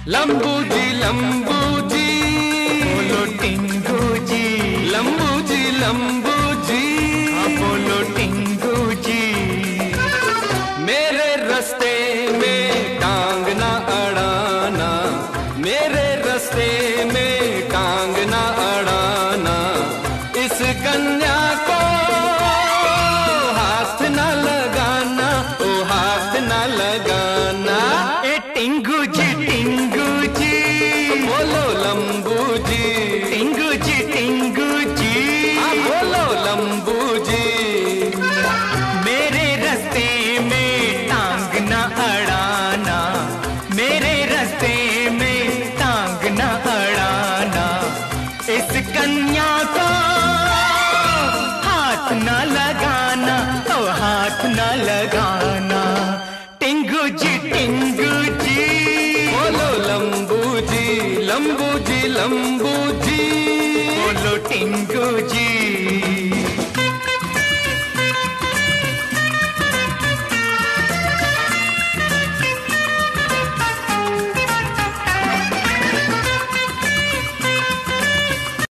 लंबू जी बोलो टिंगू जी। लंबू जी बोलो टिंगू जी। मेरे रास्ते में टांग ना अड़ाना, मेरे रास्ते में टांग ना अड़ाना, इस कन्या को हाथ ना लगाना, ओ हाथ ना लगाना। ए टिंगू जी बोलो लंबू जी, टिंगू जी बोलो लंबू जी। मेरे रास्ते में टांग न अड़ाना, मेरे रास्ते में टांग न अड़ाना, इस कन्या को हाथ न लगाना, ओ हाथ न लगाना। टिंगू जी बोलो लंबू जी बोलो टिंगू जी।